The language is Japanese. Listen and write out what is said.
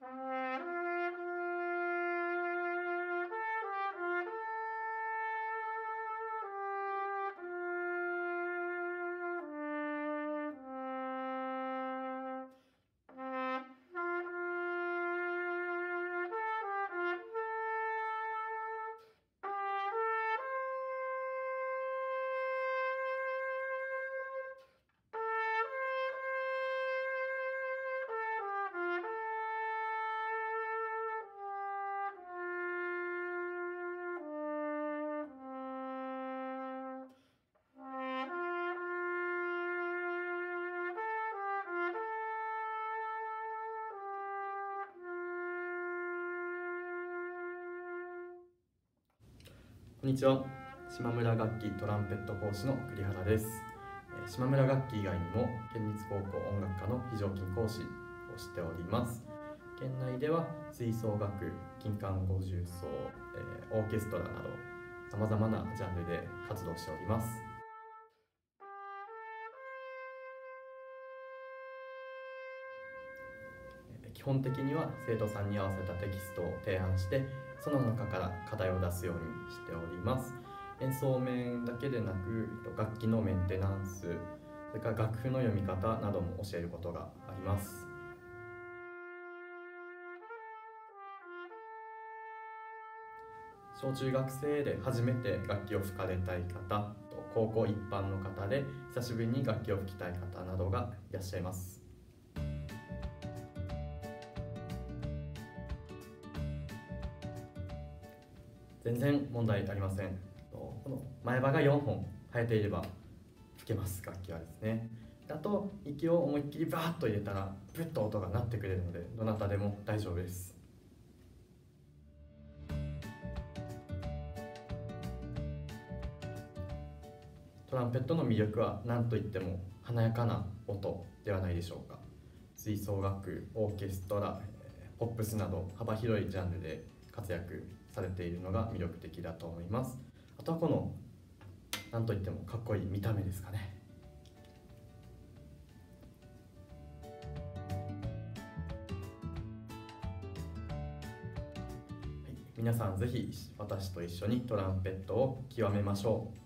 こんにちは。島村楽器トランペット講師の栗原です。島村楽器以外にも県立高校音楽科の非常勤講師をしております。県内では吹奏楽、金管五重奏、オーケストラなどさまざまなジャンルで活動しております。基本的には生徒さんに合わせたテキストを提案して、その中から課題を出すようにしております。演奏面だけでなく楽器のメンテナンス、それから楽譜の読み方なども教えることがあります。小中学生で初めて楽器を吹かれたい方、高校一般の方で久しぶりに楽器を吹きたい方などがいらっしゃいます。全然問題ありません。この前歯が4本生えていれば吹けます。楽器はですね。あと息を思いっきりバーッと入れたらブッと音が鳴ってくれるので、どなたでも大丈夫です。トランペットの魅力は何といっても華やかな音ではないでしょうか。吹奏楽、オーケストラ、ポップスなど幅広いジャンルで活躍されているのが魅力的だと思います。あとはこの何といってもかっこいい見た目ですかね。皆さんぜひ私と一緒にトランペットを極めましょう。